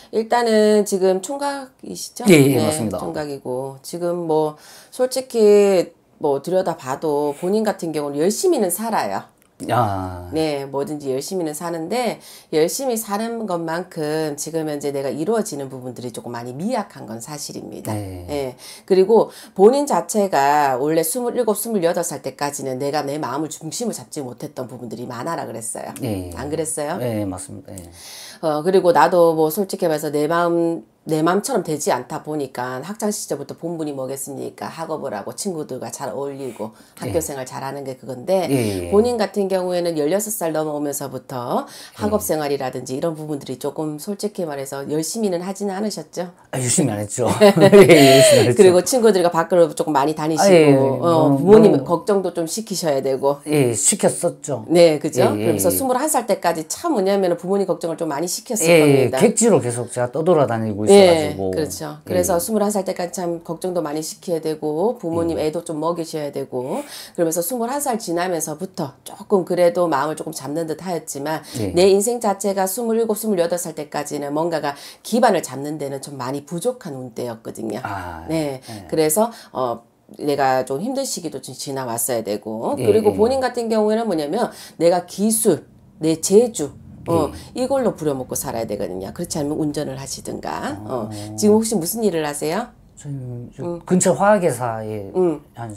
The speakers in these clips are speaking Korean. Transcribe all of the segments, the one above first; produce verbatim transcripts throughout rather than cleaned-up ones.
일단은 지금 총각이시죠? 예, 예, 네, 맞습니다. 총각이고 지금 뭐 솔직히 뭐 들여다봐도 본인 같은 경우는 열심히는 살아요. 아, 네, 뭐든지 열심히는 사는데 열심히 사는 것만큼 지금 현재 내가 이루어지는 부분들이 조금 많이 미약한 건 사실입니다. 네. 예. 그리고 본인 자체가 원래 스물일곱, 스물여덟 살 때까지는 내가 내 마음을 중심을 잡지 못했던 부분들이 많아라 그랬어요. 예. 안 그랬어요? 네, 맞습니다. 예. 어, 그리고 나도 뭐 솔직히 말해서 내 마음, 내 마음처럼 되지 않다 보니까 학창 시절부터 본분이 뭐겠습니까? 학업을 하고 친구들과 잘 어울리고 학교 예. 생활 잘하는 게 그건데 예, 예. 본인 같은 경우에는 열여섯 살 넘어오면서부터 학업 생활이라든지 이런 부분들이 조금 솔직히 말해서 열심히는 하지는 않으셨죠? 아, 열심히 안 했죠. 예, 열심히 안 했죠. 그리고 친구들과 밖으로 조금 많이 다니시고 아, 예, 예. 어, 너무, 부모님 너무- 걱정도 좀 시키셔야 되고 예, 시켰었죠. 네, 그죠? 예, 예, 그러면서 예. 스물한 살 때까지 참 뭐냐면 부모님 걱정을 좀 많이 시켰을 예, 예, 겁니다. 객지로 계속 제가 떠돌아다니고 예, 있어가지고. 그렇죠. 예. 그래서 스물한 살 때까지 참 걱정도 많이 시켜야 되고 부모님 애도 좀 먹이셔야 되고 그러면서 스물한 살 지나면서부터 조금 그래도 마음을 조금 잡는 듯 하였지만 예. 내 인생 자체가 스물일곱, 스물여덟 살 때까지는 뭔가가 기반을 잡는 데는 좀 많이 부족한 운대였거든요. 아, 네. 예. 그래서 어 내가 좀 힘든 시기도 좀 지나왔어야 되고 예, 그리고 예. 본인 같은 경우에는 뭐냐면 내가 기술, 내 재주 어, 예. 이걸로 부려먹고 살아야 되거든요. 그렇지 않으면 운전을 하시든가. 어. 지금 혹시 무슨 일을 하세요? 저는 저 근처 화학회사에 응. 한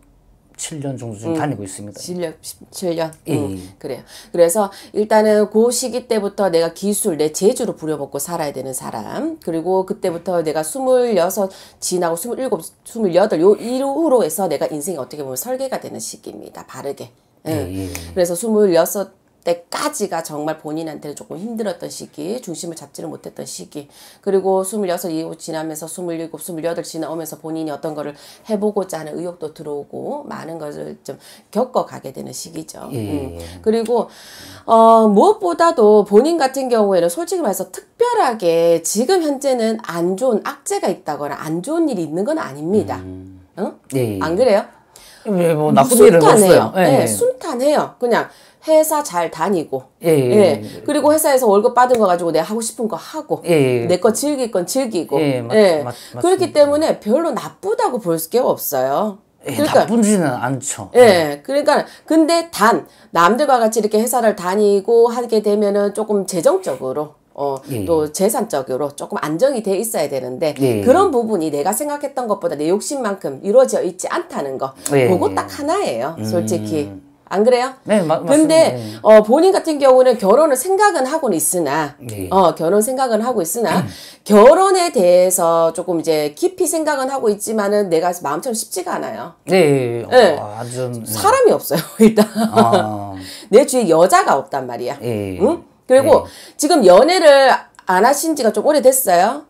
십칠 년 정도 좀 다니고 있습니다. 실력 십칠 년? 예, 응, 예. 그래요. 그래서 일단은 그 시기 때부터 내가 기술, 내 재주로 부려먹고 살아야 되는 사람. 그리고 그때부터 내가 스물여섯 지나고 스물일곱, 스물여덟 요 이후로 해서 내가 인생이 어떻게 보면 설계가 되는 시기입니다. 바르게. 응. 예, 예. 그래서 스물여섯 때까지가 정말 본인한테는 조금 힘들었던 시기, 중심을 잡지를 못했던 시기. 그리고 스물여섯 이후 지나면서 스물일곱, 스물여덟 지나오면서 본인이 어떤 거를 해보고자 하는 의욕도 들어오고 많은 것을 좀 겪어가게 되는 시기죠. 예, 음. 예. 그리고 어, 무엇보다도 본인 같은 경우에는 솔직히 말해서 특별하게 지금 현재는 안 좋은 악재가 있다거나 안 좋은 일이 있는 건 아닙니다. 음. 응? 예, 예. 안 그래요? 예, 뭐 나쁜 일은 순탄해요. 없어요. 예, 네, 예. 순탄해요. 그냥 회사 잘 다니고, 예, 예, 예. 예. 그리고 회사에서 월급 받은 거 가지고 내가 하고 싶은 거 하고, 예, 예. 내 거 즐길 건 즐기고, 예, 맞- 예. 맞- 그렇기 맞습니다. 때문에 별로 나쁘다고 볼 게 없어요. 예, 그러니까 나쁜지는 않죠. 예, 그러니까 근데 단 남들과 같이 이렇게 회사를 다니고 하게 되면은 조금 재정적으로 어, 예. 또 재산적으로 조금 안정이 돼 있어야 되는데 예. 그런 부분이 내가 생각했던 것보다 내 욕심만큼 이루어져 있지 않다는 거 예. 그거 딱 하나예요, 솔직히. 안 그래요? 네, 마- 근데 맞습니다. 예. 어, 본인 같은 경우는 결혼을 생각은 하고는 있으나 예. 어, 결혼 생각은 하고 있으나 결혼에 대해서 조금 이제 깊이 생각은 하고 있지만은 내가 마음처럼 쉽지가 않아요. 네, 예. 어, 아주 네. 사람이 없어요, 일단. 아, 내 주위에 여자가 없단 말이야. 예. 응? 그리고 지금 연애를 안 하신 지가 좀 오래됐어요.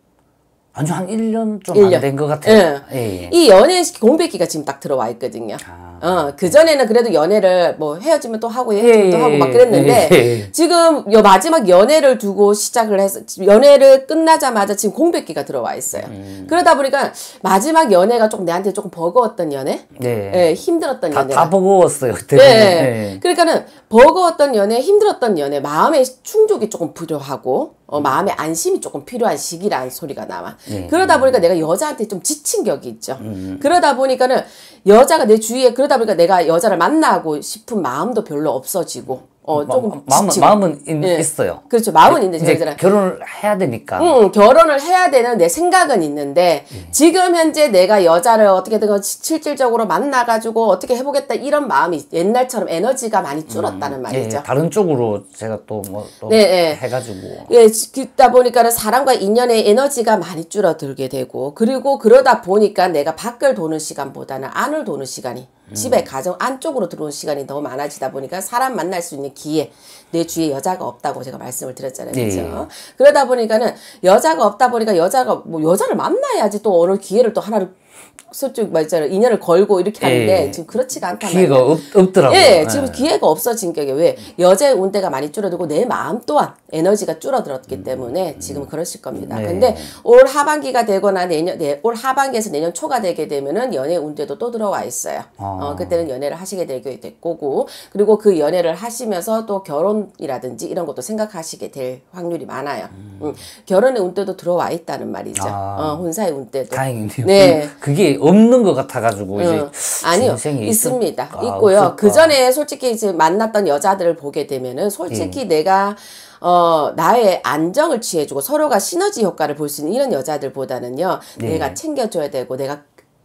아주 한 일 년 좀 일 안 년. 된 것 같아요. 예. 이 연애 공백기가 지금 딱 들어와 있거든요. 아. 어, 그전에는 그래도 연애를 뭐 헤어지면 또 하고 헤어지면 또 예, 하고 막 예, 그랬는데 예, 예. 지금 요 마지막 연애를 두고 시작을 해서 연애를 끝나자마자 지금 공백기가 들어와 있어요. 음. 그러다 보니까 마지막 연애가 조금 내한테 조금 버거웠던 연애? 네. 예, 힘들었던 다, 연애. 다 버거웠어요. 그때. 네. 네. 그러니까는 버거웠던 연애, 힘들었던 연애, 마음의 충족이 조금 필요하고, 어, 마음의 안심이 조금 필요한 시기라는 소리가 나와. 네. 그러다 보니까 내가 여자한테 좀 지친 격이 있죠. 그러다 보니까는 여자가 내 주위에, 그러다 보니까 내가 여자를 만나고 싶은 마음도 별로 없어지고, 어, 조금 마, 마음은, 지치고. 마음은 있, 예. 있어요. 그렇죠. 마음은 있는데, 이제 저희들은. 결혼을 해야 되니까. 응, 결혼을 해야 되는 내 생각은 있는데 지금 현재 내가 여자를 어떻게든 실질적으로 만나가지고 어떻게 해보겠다 이런 마음이 옛날처럼 에너지가 많이 줄었다는 말이죠. 예, 다른 쪽으로 제가 또 뭐 또 네, 네. 해가지고. 예, 그러다 보니까는 사람과 인연의 에너지가 많이 줄어들게 되고 그리고 그러다 보니까 내가 밖을 도는 시간보다는 안을 도는 시간이 집에 가정 안쪽으로 들어온 시간이 더 많아지다 보니까 사람 만날 수 있는 기회 내 주위에 여자가 없다고 제가 말씀을 드렸잖아요. 그렇죠? 예. 그러다 보니까는 여자가 없다 보니까 여자가 뭐 여자를 만나야지 또 어느 기회를 또 하나를 솔직히 말처럼 인연을 걸고 이렇게 하는데 예. 지금 그렇지가 않단 기회가 말이에요. 없, 없더라고요. 예, 예. 지금 기회가 없어진 격에 왜 여자의 운대가 많이 줄어들고 내 마음 또한 에너지가 줄어들었기 때문에 지금 그러실 겁니다. 네. 근데 올 하반기가 되거나 내년 네, 올 하반기에서 내년 초가 되게 되면은 연애 운대도 또 들어와 있어요. 아. 어, 그때는 연애를 하시게 되게 될 거고 그리고 그 연애를 하시면서 또 결혼이라든지 이런 것도 생각하시게 될 확률이 많아요. 음. 음, 결혼의 운대도 들어와 있다는 말이죠. 아. 어, 혼사의 운대도. 다행이네요. 네. 그게 없는 것 같아가지고 이제 응. 아니요, 인생에 있습니다. 있을까, 있고요. 없을까. 그 전에 솔직히 이제 만났던 여자들을 보게 되면은 솔직히 예. 내가 어 나의 안정을 취해주고 서로가 시너지 효과를 볼 수 있는 이런 여자들보다는요, 예. 내가 챙겨줘야 되고 내가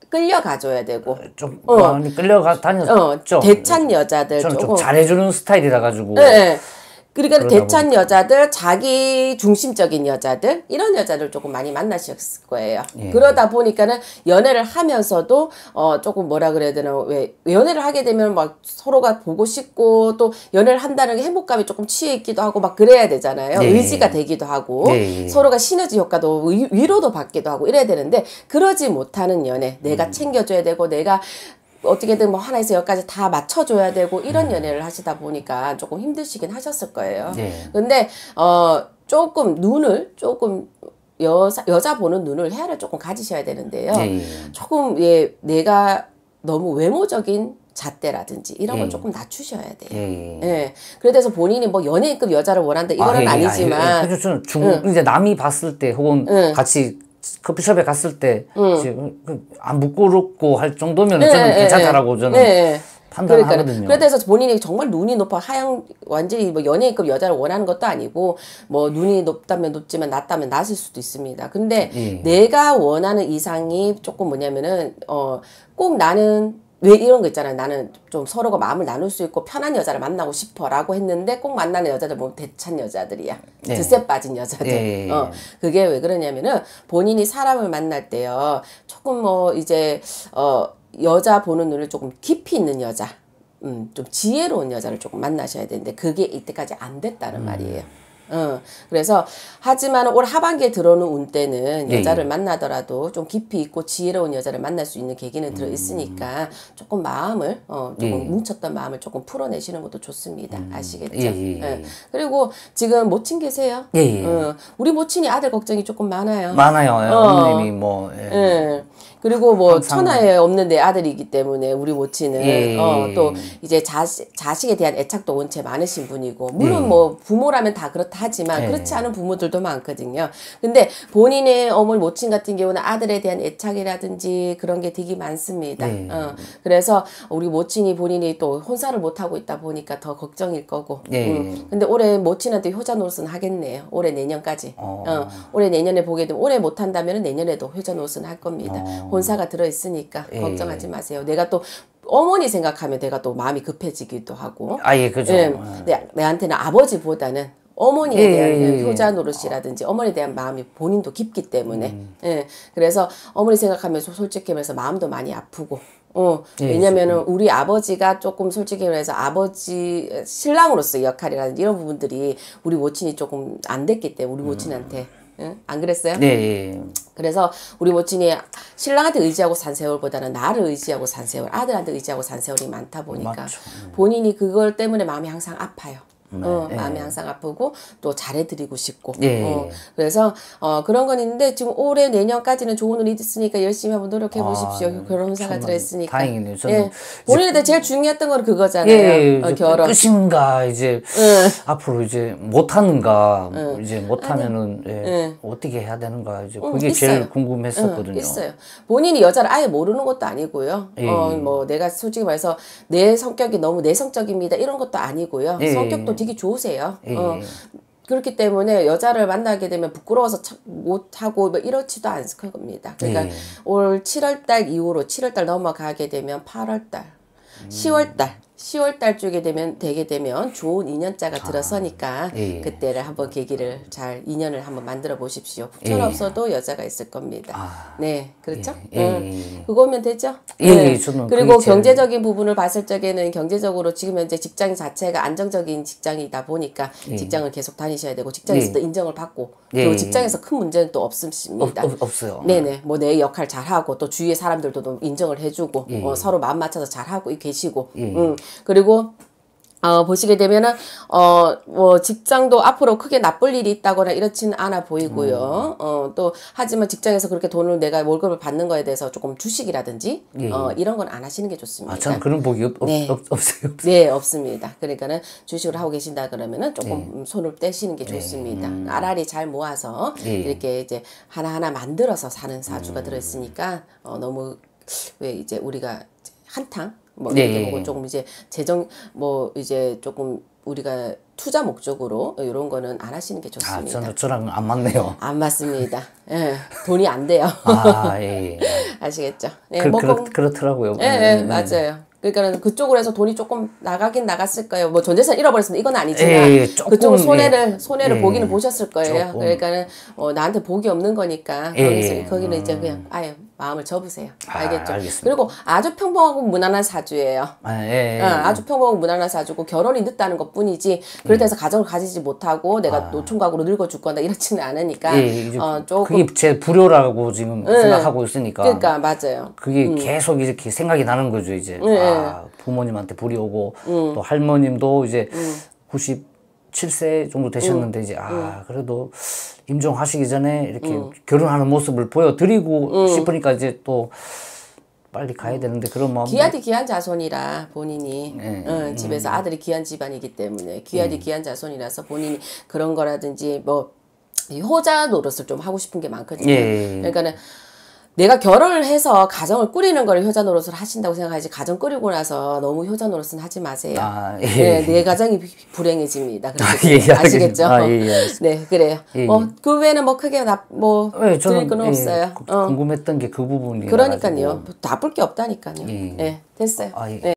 끌려가줘야 되고 좀 어. 많이 끌려가 다녔죠. 어, 대찬 여자들 저는 좀 조금 잘해주는 스타일이라 가지고. 네, 네. 그러니까 그러다 대찬 보니까. 여자들, 자기 중심적인 여자들 이런 여자들 조금 많이 만나셨을 거예요. 예. 그러다 보니까는 연애를 하면서도 어 조금 뭐라 그래야 되나, 왜 연애를 하게 되면 막 서로가 보고 싶고 또 연애를 한다는 게 행복감이 조금 취해 있기도 하고 막 그래야 되잖아요. 예. 의지가 되기도 하고 예. 서로가 시너지 효과도 위, 위로도 받기도 하고 이래야 되는데 그러지 못하는 연애, 내가 음. 챙겨줘야 되고 내가 어떻게든 뭐 하나에서 열까지 다 맞춰줘야 되고 이런 음. 연애를 하시다 보니까 조금 힘드시긴 하셨을 거예요. 예. 근데 어 조금 눈을 조금 여자 여자 보는 눈을 헤아려 조금 가지셔야 되는데요. 예. 조금 예 내가 너무 외모적인 잣대라든지 이런 걸 예. 조금 낮추셔야 돼요. 예. 예. 그래서 본인이 뭐 연예인급 여자를 원한다 이거는 아, 예, 예, 아니지만 예, 예. 그래서 저는 중 이제 남이 봤을 때 혹은 응. 같이 커피숍에 갔을 때 응. 안 부끄럽고 할 정도면 예, 저는 예, 괜찮다라고 예. 저는 예. 판단하거든요. 그러니까 그래서 본인이 정말 눈이 높아 하얀 완전히 뭐 연예인급 여자를 원하는 것도 아니고 뭐 눈이 높다면 높지만 낮다면 낮을 수도 있습니다. 근데 예. 내가 원하는 이상이 조금 뭐냐면은 어 꼭 나는 왜 이런 거 있잖아요. 나는 좀 서로가 마음을 나눌 수 있고 편한 여자를 만나고 싶어라고 했는데 꼭 만나는 여자들 보면 대찬 여자들이야. 예. 드세 빠진 여자들. 예. 어, 그게 왜 그러냐면은 본인이 사람을 만날 때요. 조금 뭐 이제 어 여자 보는 눈을 조금 깊이 있는 여자, 음, 좀 지혜로운 여자를 조금 만나셔야 되는데 그게 이때까지 안 됐다는 음. 말이에요. 어, 그래서 하지만 올 하반기에 들어오는 운 때는 예, 여자를 예. 만나더라도 좀 깊이 있고 지혜로운 여자를 만날 수 있는 계기는 들어 있으니까 조금 마음을 어, 조금 예. 뭉쳤던 마음을 조금 풀어내시는 것도 좋습니다. 아시겠죠? 예, 예, 예. 그리고 지금 모친 계세요? 예, 예. 어, 우리 모친이 아들 걱정이 조금 많아요. 많아요. 예, 어. 어머님이 뭐 예. 예. 그리고 뭐 항상- 천하에 없는 내 아들이기 때문에 우리 모친은 예. 어, 또 이제 자식, 자식에 대한 애착도 원체 많으신 분이고 물론 예. 뭐 부모라면 다 그렇다 하지만 예. 그렇지 않은 부모들도 많거든요. 근데 본인의 어머니 모친 같은 경우는 아들에 대한 애착이라든지 그런 게 되게 많습니다. 예. 어, 그래서 우리 모친이 본인이 또 혼사를 못 하고 있다 보니까 더 걱정일 거고. 예. 음. 근데 올해 모친한테 효자 노릇은 하겠네요. 올해 내년까지. 어. 어, 올해 내년에 보게 되면 올해 못 한다면은 내년에도 효자 노릇은 할 겁니다. 어. 혼사가 들어 있으니까 예. 걱정하지 마세요. 내가 또 어머니 생각하면 내가 또 마음이 급해지기도 하고. 아, 예, 그죠. 예, 내, 내한테는 아버지보다는 어머니에 예, 대한 예, 예. 효자 노릇이라든지 어머니에 대한 마음이 본인도 깊기 때문에 음. 예, 그래서 어머니 생각하면서 솔직히 말해서 마음도 많이 아프고 어, 예, 왜냐면은 우리 아버지가 조금 솔직히 말해서 아버지 신랑으로서의 역할이라든지 이런 부분들이 우리 모친이 조금 안 됐기 때문에 우리 모친한테 응? 안 그랬어요? 네. 예. 그래서 우리 모친이 신랑한테 의지하고 산 세월보다는 나를 의지하고 산 세월, 아들한테 의지하고 산 세월이 많다 보니까 맞죠. 본인이 그걸 때문에 마음이 항상 아파요. 어, 네. 마음이 항상 아프고 또 잘해드리고 싶고 예. 어, 그래서 어, 그런 건 있는데 지금 올해 내년까지는 좋은 운이 있으니까 열심히 한번 노력해 보십시오. 아, 결혼 혼사가 정말 들어있으니까 다행이네요. 저는 예. 본인한테 제일 중요했던 건 그거잖아요. 예, 어, 이제 결혼. 끝인가 이제 앞으로 이제 못하는가 이제 못하면은 예, 응. 어떻게 해야 되는가 이제 응, 그게 있어요. 제일 궁금했었거든요. 응, 있어요. 본인이 여자를 아예 모르는 것도 아니고요. 예. 어, 뭐 내가 솔직히 말해서 내 성격이 너무 내성적입니다 이런 것도 아니고요. 예. 성격도 되게 좋으세요. 예. 어, 그렇기 때문에 여자를 만나게 되면 부끄러워서 참 못하고 뭐 이렇지도 않을 겁니다. 그러니까 예. 올 칠월달 이후로 칠월달 넘어가게 되면 팔월달, 시월달 시월 달 쪽에 되면 되게 되면 좋은 인연자가 들어서니까 예, 예. 그때를 한번 계기를 잘 인연을 한번 만들어 보십시오. 예. 북천 없어도 여자가 있을 겁니다. 아. 네, 그렇죠? 예, 예, 응. 예. 그거면 되죠? 예, 네. 예, 저는 그리고 그게 제일- 경제적인 부분을 봤을 적에는 경제적으로 지금 현재 직장 자체가 안정적인 직장이다 보니까 예. 직장을 계속 다니셔야 되고 직장에서도 예. 인정을 받고 예, 그리고 예. 직장에서 큰 문제는 또 없습니다. 없, 없, 없어요. 네네, 뭐 내 역할 잘하고 또 주위의 사람들도 좀 인정을 해주고 예. 어, 서로 마음 맞춰서 잘하고 계시고, 예. 음, 그리고 어, 보시게 되면은, 어, 뭐, 직장도 앞으로 크게 나쁠 일이 있다거나 이렇지는 않아 보이고요. 음. 어, 또, 하지만 직장에서 그렇게 돈을 내가 월급을 받는 거에 대해서 조금 주식이라든지, 예. 어, 이런 건 안 하시는 게 좋습니다. 아, 저는 그런 복이 없, 없, 네. 없, 없어요. 네, 없습니다. 그러니까는 주식을 하고 계신다 그러면은 조금 네. 음, 손을 떼시는 게 좋습니다. 알알이 잘 모아서 예. 이렇게 이제 하나하나 만들어서 사는 사주가 들어있으니까, 어, 너무, 왜 이제 우리가 이제 한탕? 뭐 네. 이렇게 보고 조금 이제 재정 뭐 이제 조금 우리가 투자 목적으로 이런 거는 안 하시는 게 아, 좋습니다. 저는 저랑 안 맞네요. 안 맞습니다. 예, 돈이 안 돼요. 아, 예. 예. 아시겠죠? 네, 그, 뭐 그렇, 공- 그렇더라고요. 예, 예, 맞아요. 그러니까는 그쪽으로 해서 돈이 조금 나가긴 나갔을 거예요. 뭐 전재산 잃어버렸으면 이건 아니지만 예, 예, 조금, 그쪽으로 손해를 예. 손해를 예, 보기는 보셨을 거예요. 조금. 그러니까는 어, 나한테 복이 없는 거니까 예, 거기서 예. 거기는 이제 그냥 아예 마음을 접으세요. 아, 알겠죠? 알겠습니다. 그리고 아주 평범하고 무난한 사주예요. 아, 예, 예. 어, 아주 평범하고 무난한 사주고 결혼이 늦다는 것 뿐이지 그렇다 해서 가정을 가지지 못하고 내가 노총각으로 늙어 죽거나 이렇지는 않으니까 아. 예, 이제 어, 조금 그게 제 불효라고 지금 생각하고 있으니까. 그러니까 맞아요. 그게 계속 이렇게 생각이 나는 거죠, 이제. 아, 부모님한테 불이 오고, 또 할머님도 이제 구십칠 세 정도 되셨는데, 이제, 아, 그래도 임종하시기 전에 이렇게 결혼하는 모습을 보여드리고 싶으니까 이제 또 빨리 가야 되는데, 그런 마음. 귀하디 귀한 자손이라 본인이 네. 어, 집에서 아들이 귀한 집안이기 때문에 귀하디 귀한 자손이라서 본인이 그런 거라든지 뭐 효자 노릇을 좀 하고 싶은 게 많거든요. 예. 그러니까는 내가 결혼을 해서 가정을 꾸리는 걸 효자 노릇을 하신다고 생각하지 가정 꾸리고 나서 너무 효자 노릇은 하지 마세요. 아, 예. 네, 내 가정이 비- 불행해집니다. 그렇게 아, 예, 예, 아시겠죠? 알겠습니다. 아, 예, 예, 알겠습니다. 네, 그래요. 예, 뭐 예. 그 외에는 뭐 크게 나뭐 예, 드릴 건 예, 없어요. 구- 어. 궁금했던 게 그 부분이. 그러니까요. 나쁠 게 없다니까요. 예. 네, 됐어요. 아, 예. 네.